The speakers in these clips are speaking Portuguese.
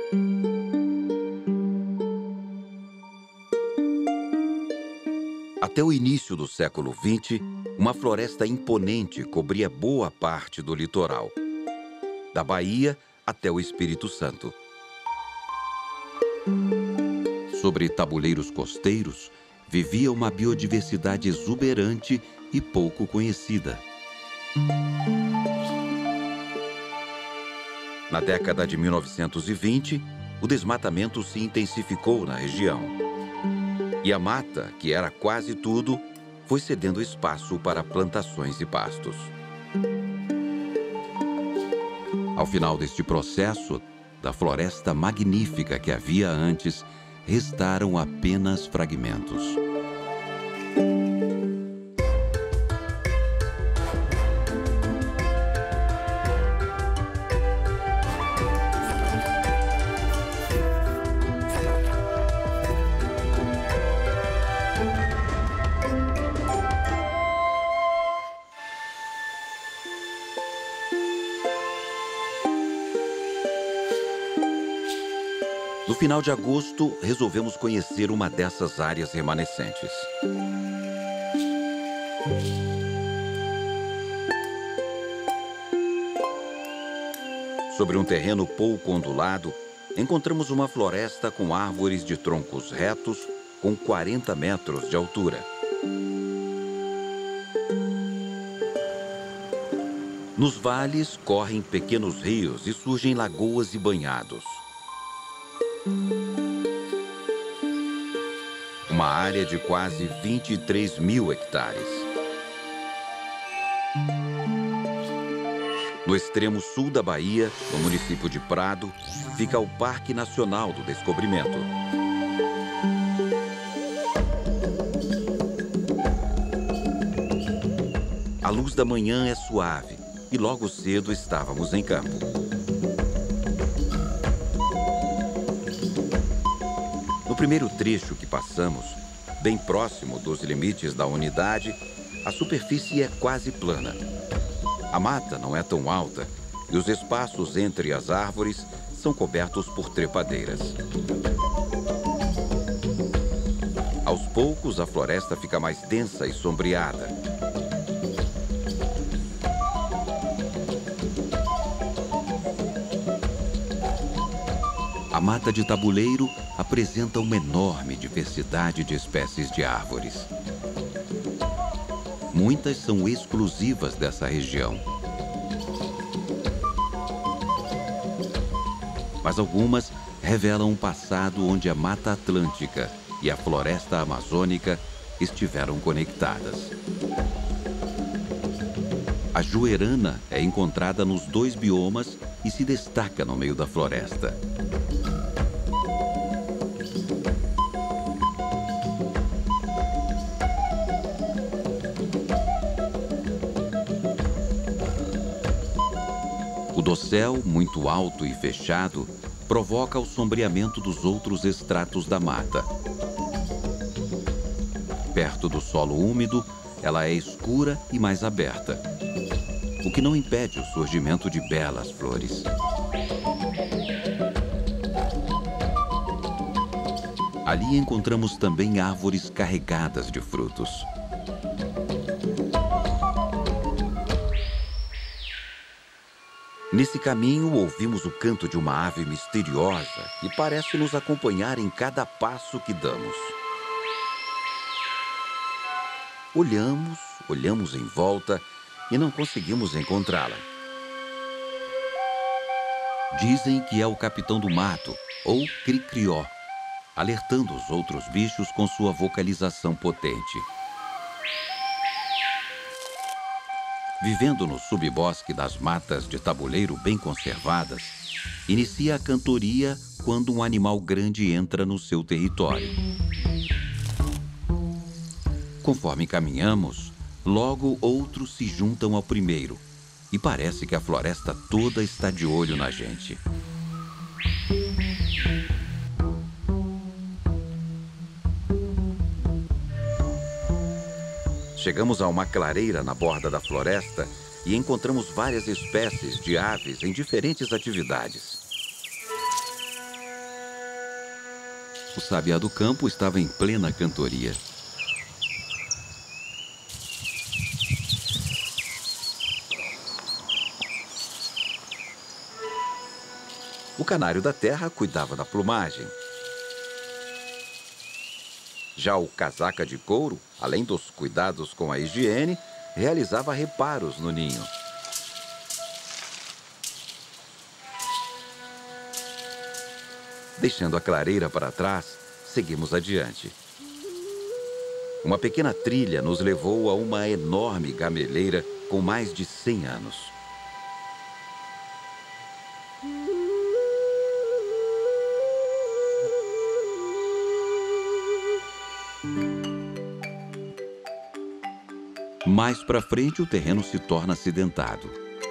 Até o início do século XX, uma floresta imponente cobria boa parte do litoral, da Bahia até o Espírito Santo. Sobre tabuleiros costeiros, vivia uma biodiversidade exuberante e pouco conhecida. Na década de 1920, o desmatamento se intensificou na região. E a mata, que era quase tudo, foi cedendo espaço para plantações e pastos. Ao final deste processo, da floresta magnífica que havia antes, restaram apenas fragmentos. No final de agosto, resolvemos conhecer uma dessas áreas remanescentes. Sobre um terreno pouco ondulado, encontramos uma floresta com árvores de troncos retos com 40 metros de altura. Nos vales correm pequenos rios e surgem lagoas e banhados. Uma área de quase 23 mil hectares. No extremo sul da Bahia, no município de Prado, fica o Parque Nacional do Descobrimento. A luz da manhã é suave e logo cedo estávamos em campo. No primeiro trecho que passamos, bem próximo dos limites da unidade, a superfície é quase plana. A mata não é tão alta e os espaços entre as árvores são cobertos por trepadeiras. Aos poucos, a floresta fica mais densa e sombreada. A mata de tabuleiro apresenta uma enorme diversidade de espécies de árvores. Muitas são exclusivas dessa região. Mas algumas revelam um passado onde a Mata Atlântica e a floresta amazônica estiveram conectadas. A joerana é encontrada nos dois biomas e se destaca no meio da floresta. O dossel, muito alto e fechado, provoca o sombreamento dos outros estratos da mata. Perto do solo úmido, ela é escura e mais aberta, o que não impede o surgimento de belas flores. Ali encontramos também árvores carregadas de frutos. Nesse caminho, ouvimos o canto de uma ave misteriosa que parece nos acompanhar em cada passo que damos. Olhamos em volta e não conseguimos encontrá-la. Dizem que é o capitão do mato, ou cricrió, alertando os outros bichos com sua vocalização potente. Vivendo no subbosque das matas de tabuleiro bem conservadas, inicia a cantoria quando um animal grande entra no seu território. Conforme caminhamos, logo outros se juntam ao primeiro, e parece que a floresta toda está de olho na gente. Chegamos a uma clareira na borda da floresta e encontramos várias espécies de aves em diferentes atividades. O sabiá do campo estava em plena cantoria. O canário da terra cuidava da plumagem. Já o casaca de couro, além dos cuidados com a higiene, realizava reparos no ninho. Deixando a clareira para trás, seguimos adiante. Uma pequena trilha nos levou a uma enorme gameleira com mais de 100 anos. Mais para frente, o terreno se torna acidentado.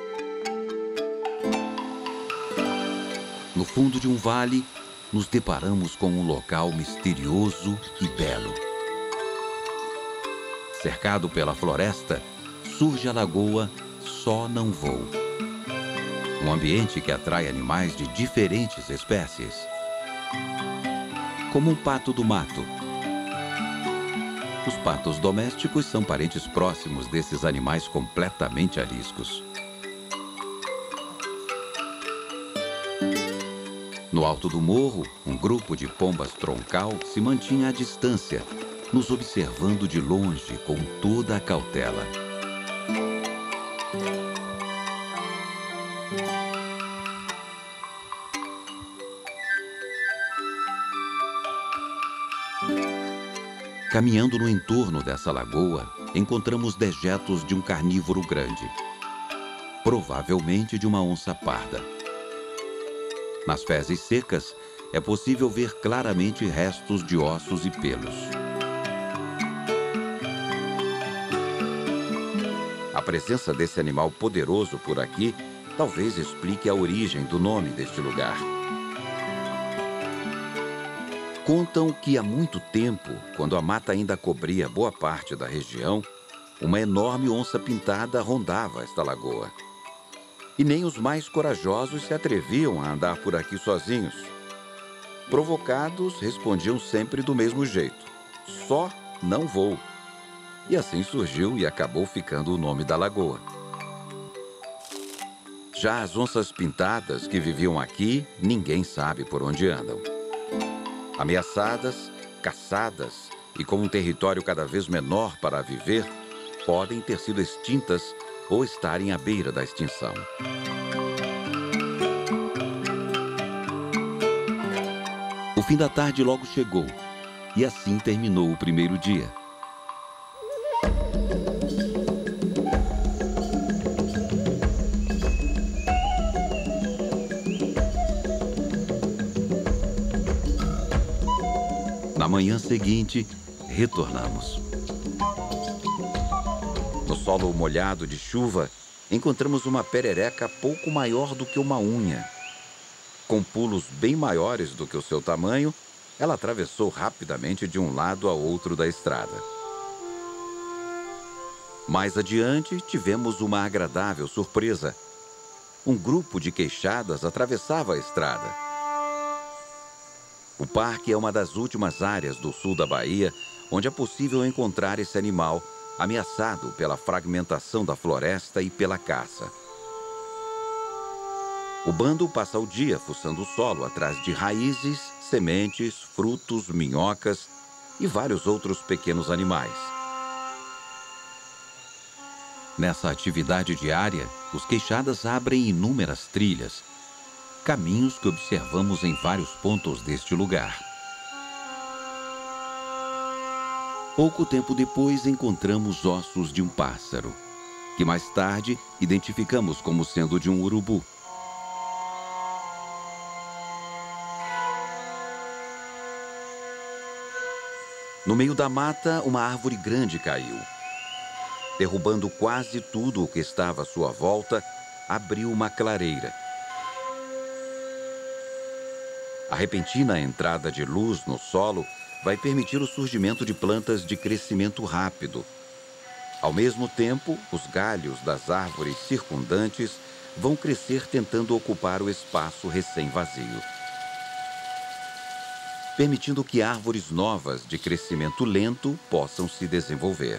No fundo de um vale, nos deparamos com um local misterioso e belo. Cercado pela floresta, surge a lagoa Só Não Vou. Um ambiente que atrai animais de diferentes espécies. Como um pato do mato. Os patos domésticos são parentes próximos desses animais completamente ariscos. No alto do morro, um grupo de pombas troncal se mantinha à distância, nos observando de longe com toda a cautela. Caminhando no entorno dessa lagoa, encontramos dejetos de um carnívoro grande, provavelmente de uma onça parda. Nas fezes secas, é possível ver claramente restos de ossos e pelos. A presença desse animal poderoso por aqui talvez explique a origem do nome deste lugar. Contam que há muito tempo, quando a mata ainda cobria boa parte da região, uma enorme onça-pintada rondava esta lagoa. E nem os mais corajosos se atreviam a andar por aqui sozinhos. Provocados, respondiam sempre do mesmo jeito: só não vou. E assim surgiu e acabou ficando o nome da lagoa. Já as onças pintadas que viviam aqui, ninguém sabe por onde andam. Ameaçadas, caçadas e com um território cada vez menor para viver, podem ter sido extintas ou estarem à beira da extinção. O fim da tarde logo chegou, e assim terminou o primeiro dia. Na manhã seguinte, retornamos. No solo molhado de chuva, encontramos uma perereca pouco maior do que uma unha. Com pulos bem maiores do que o seu tamanho, ela atravessou rapidamente de um lado a outro da estrada. Mais adiante, tivemos uma agradável surpresa. Um grupo de queixadas atravessava a estrada. O parque é uma das últimas áreas do sul da Bahia onde é possível encontrar esse animal ameaçado pela fragmentação da floresta e pela caça. O bando passa o dia fuçando o solo atrás de raízes, sementes, frutos, minhocas e vários outros pequenos animais. Nessa atividade diária, os queixadas abrem inúmeras trilhas, caminhos que observamos em vários pontos deste lugar. Pouco tempo depois, encontramos ossos de um pássaro, que mais tarde identificamos como sendo de um urubu. No meio da mata, uma árvore grande caiu. Derrubando quase tudo o que estava à sua volta, abriu uma clareira. A repentina entrada de luz no solo vai permitir o surgimento de plantas de crescimento rápido. Ao mesmo tempo, os galhos das árvores circundantes vão crescer tentando ocupar o espaço recém-vazio. permitindo que árvores novas de crescimento lento possam se desenvolver.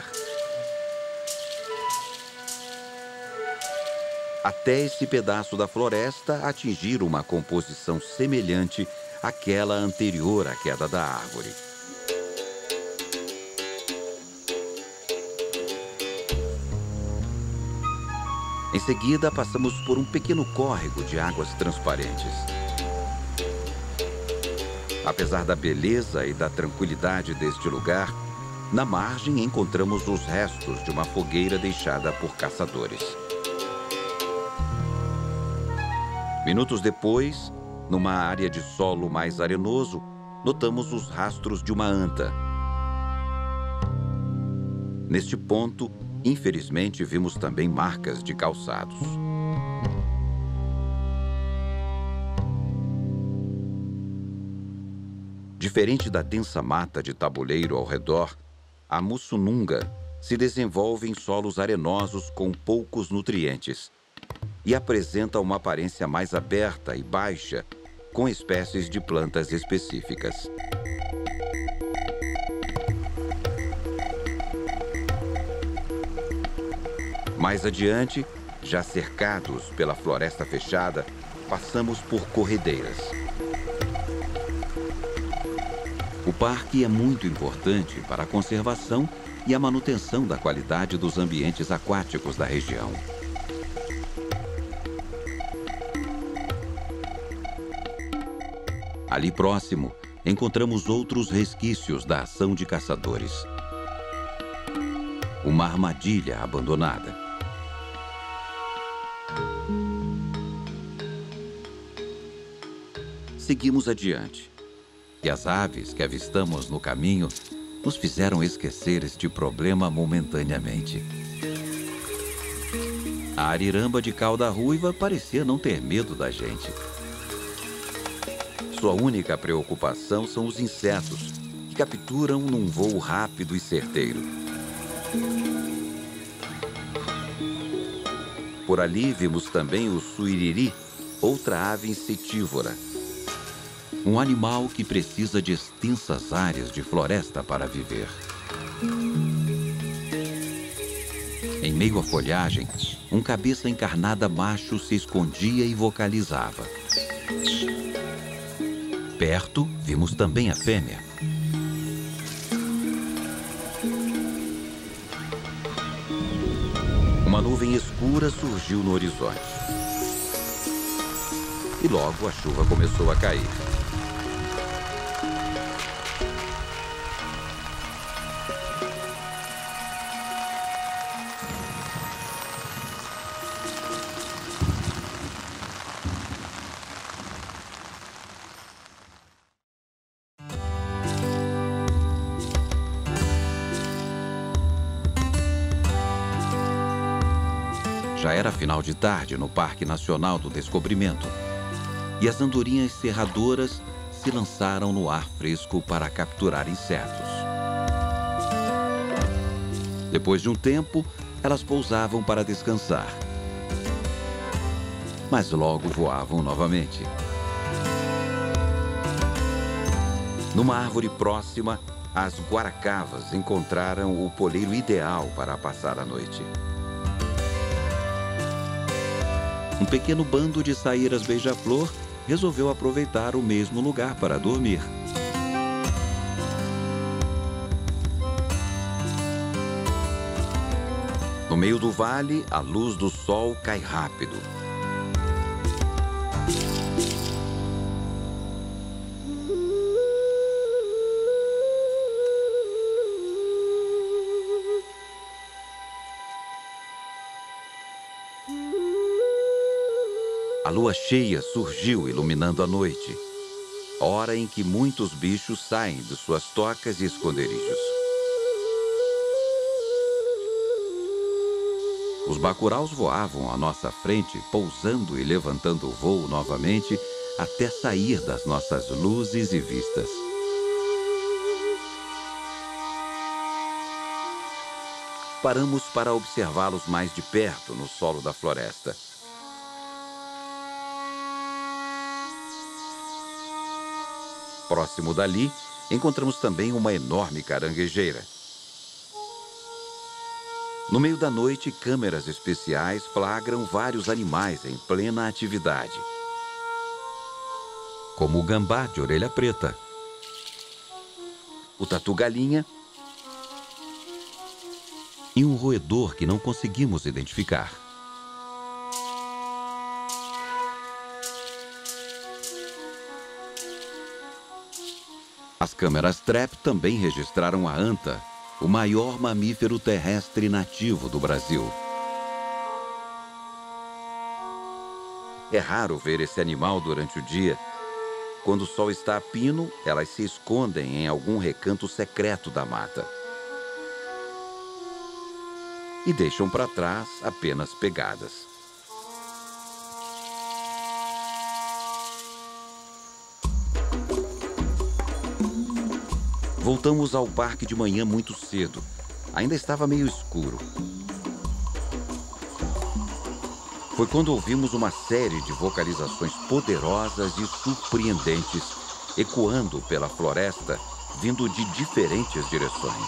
Até esse pedaço da floresta atingir uma composição semelhante àquela anterior à queda da árvore. Em seguida, passamos por um pequeno córrego de águas transparentes. Apesar da beleza e da tranquilidade deste lugar, na margem encontramos os restos de uma fogueira deixada por caçadores. Minutos depois, numa área de solo mais arenoso, notamos os rastros de uma anta. Neste ponto, infelizmente, vimos também marcas de calçados. Diferente da densa mata de tabuleiro ao redor, a mussununga se desenvolve em solos arenosos com poucos nutrientes e apresenta uma aparência mais aberta e baixa, com espécies de plantas específicas. Mais adiante, já cercados pela floresta fechada, passamos por corredeiras. O parque é muito importante para a conservação e a manutenção da qualidade dos ambientes aquáticos da região. Ali próximo, encontramos outros resquícios da ação de caçadores. Uma armadilha abandonada. Seguimos adiante, e as aves que avistamos no caminho nos fizeram esquecer este problema momentaneamente. A ariramba de cauda ruiva parecia não ter medo da gente. Sua única preocupação são os insetos, que capturam num voo rápido e certeiro. Por ali vimos também o suiriri, outra ave insetívora. Um animal que precisa de extensas áreas de floresta para viver. Em meio à folhagem, um cabeça encarnada macho se escondia e vocalizava. Perto, vimos também a fêmea. Uma nuvem escura surgiu no horizonte. E logo a chuva começou a cair. Já era final de tarde no Parque Nacional do Descobrimento e as andorinhas serradoras se lançaram no ar fresco para capturar insetos. Depois de um tempo, elas pousavam para descansar, mas logo voavam novamente. Numa árvore próxima, as guaracavas encontraram o poleiro ideal para passar a noite. Um pequeno bando de saíras beija-flor resolveu aproveitar o mesmo lugar para dormir. No meio do vale, a luz do sol cai rápido. A lua cheia surgiu iluminando a noite, hora em que muitos bichos saem de suas tocas e esconderijos. Os bacuraus voavam à nossa frente, pousando e levantando o voo novamente até sair das nossas luzes e vistas. Paramos para observá-los mais de perto no solo da floresta. Próximo dali, encontramos também uma enorme caranguejeira. No meio da noite, câmeras especiais flagram vários animais em plena atividade, como o gambá de orelha preta, o tatu-galinha e um roedor que não conseguimos identificar. As câmeras TRAP também registraram a anta, o maior mamífero terrestre nativo do Brasil. É raro ver esse animal durante o dia. Quando o sol está a pino, elas se escondem em algum recanto secreto da mata e deixam para trás apenas pegadas. Voltamos ao parque de manhã muito cedo. Ainda estava meio escuro. Foi quando ouvimos uma série de vocalizações poderosas e surpreendentes, ecoando pela floresta, vindo de diferentes direções.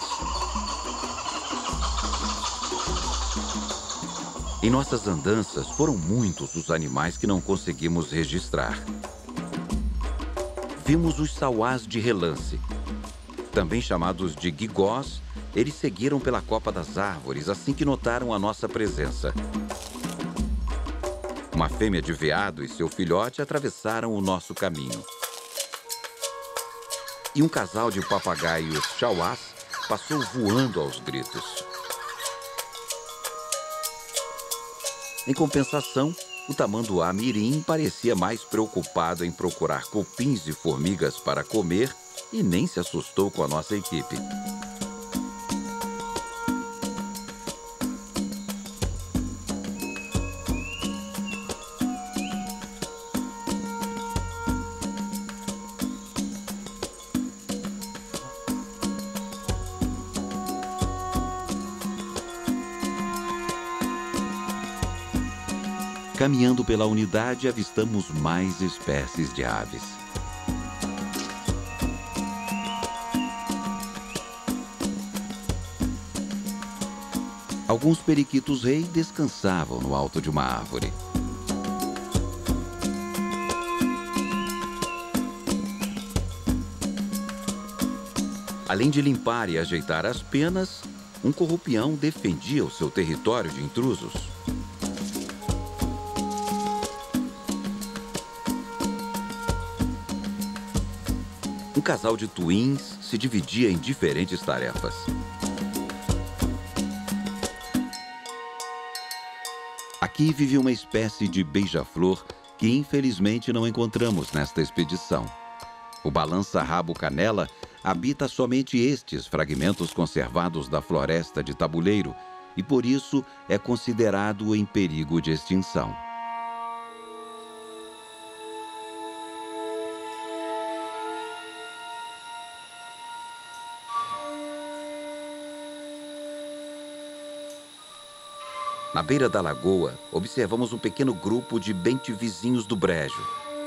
Em nossas andanças, foram muitos os animais que não conseguimos registrar. Vimos os sauás de relance. Também chamados de guigós, eles seguiram pela copa das árvores assim que notaram a nossa presença. Uma fêmea de veado e seu filhote atravessaram o nosso caminho. E um casal de papagaios chauás passou voando aos gritos. Em compensação, o tamanduá mirim parecia mais preocupado em procurar cupins e formigas para comer e nem se assustou com a nossa equipe. Caminhando pela unidade, avistamos mais espécies de aves. Alguns periquitos-rei descansavam no alto de uma árvore. Além de limpar e ajeitar as penas, um corrupião defendia o seu território de intrusos. Um casal de twins se dividia em diferentes tarefas. Aqui vive uma espécie de beija-flor que infelizmente não encontramos nesta expedição. O balança-rabo canela habita somente estes fragmentos conservados da floresta de tabuleiro e por isso é considerado em perigo de extinção. Na beira da lagoa, observamos um pequeno grupo de bentivizinhos do brejo.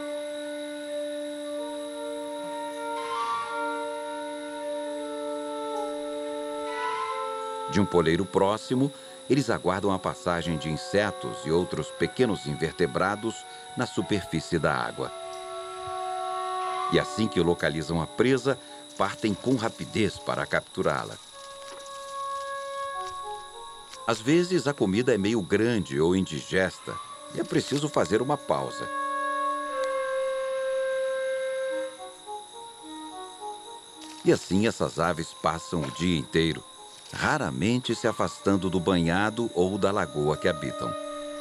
De um poleiro próximo, eles aguardam a passagem de insetos e outros pequenos invertebrados na superfície da água. E assim que localizam a presa, partem com rapidez para capturá-la. Às vezes, a comida é meio grande ou indigesta e é preciso fazer uma pausa. E assim essas aves passam o dia inteiro, raramente se afastando do banhado ou da lagoa que habitam.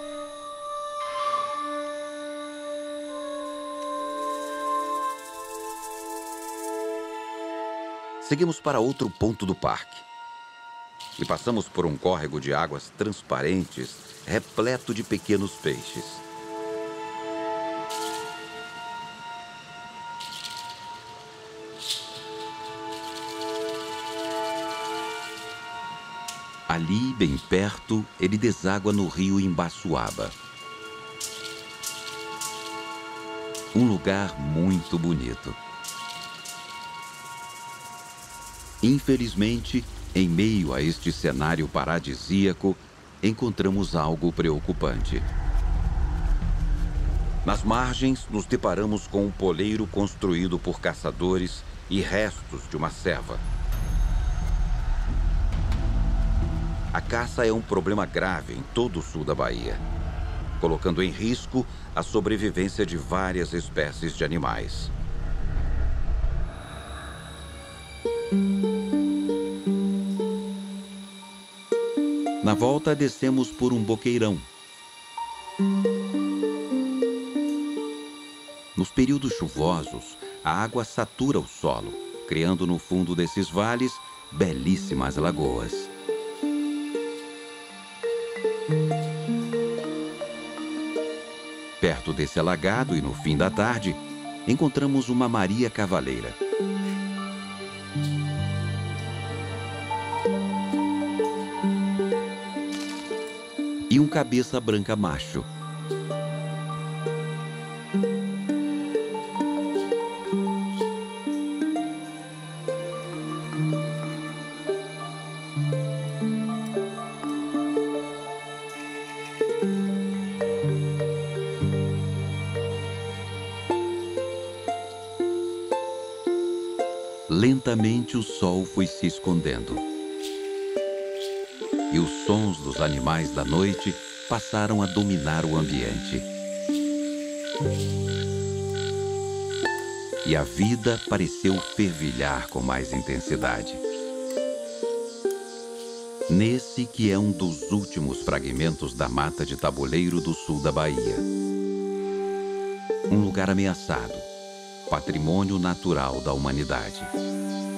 Seguimos para outro ponto do parque. E passamos por um córrego de águas transparentes, repleto de pequenos peixes. Ali, bem perto, ele deságua no rio Embaçoaba. Um lugar muito bonito. Infelizmente, em meio a este cenário paradisíaco, encontramos algo preocupante. Nas margens, nos deparamos com um poleiro construído por caçadores e restos de uma ceva. A caça é um problema grave em todo o sul da Bahia, colocando em risco a sobrevivência de várias espécies de animais. Na volta, descemos por um boqueirão. Nos períodos chuvosos, a água satura o solo, criando no fundo desses vales belíssimas lagoas. Perto desse alagado e no fim da tarde, encontramos uma Maria Cavaleira. E um cabeça branca macho. Lentamente o sol foi se escondendo. E os sons dos animais da noite passaram a dominar o ambiente. E a vida pareceu fervilhar com mais intensidade. Nesse que é um dos últimos fragmentos da mata de tabuleiro do sul da Bahia. Um lugar ameaçado, patrimônio natural da humanidade.